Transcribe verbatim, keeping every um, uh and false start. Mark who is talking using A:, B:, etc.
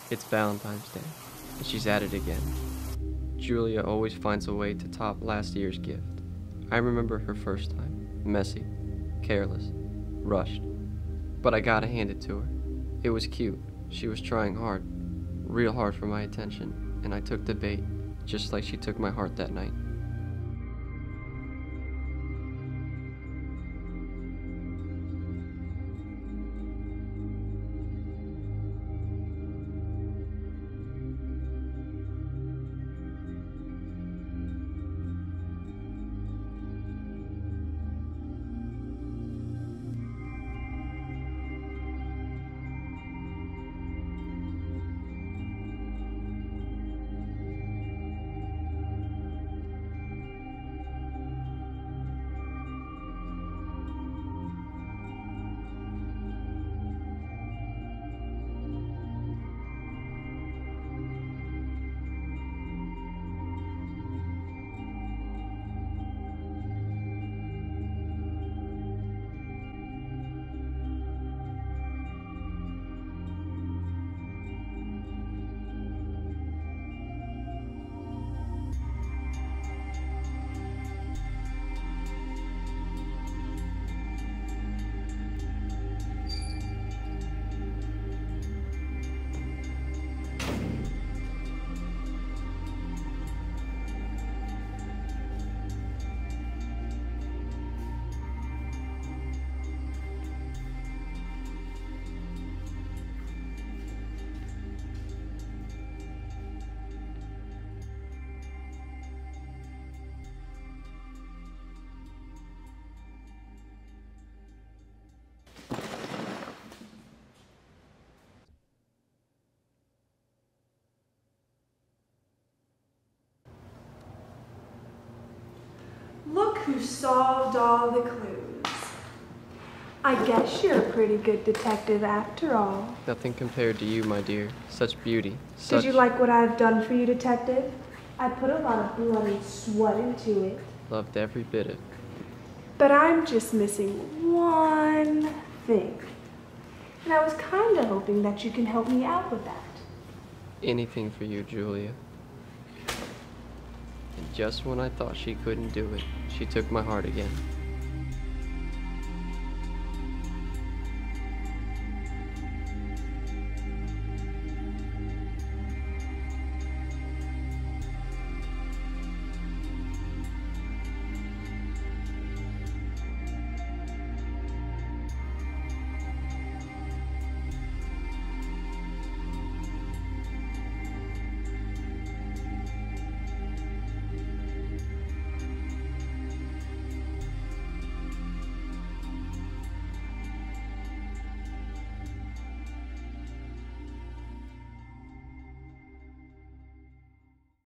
A: It's Valentine's Day, and she's at it again. Julia always finds a way to top last year's gift. I remember her first time. Messy, careless, rushed. But I gotta hand it to her. It was cute. She was trying hard, real hard for my attention, and I took the bait, just like she took my heart that night.
B: Look who solved all the clues. I guess you're a pretty good detective after all.
A: Nothing compared to you, my dear. Such beauty. Such...
B: Did you like what I've done for you, detective? I put a lot of blood and sweat into it.
A: Loved every bit of it.
B: But I'm just missing one thing. And I was kind of hoping that you can help me out with that.
A: Anything for you, Julia. And just when I thought she couldn't do it, she took my heart again.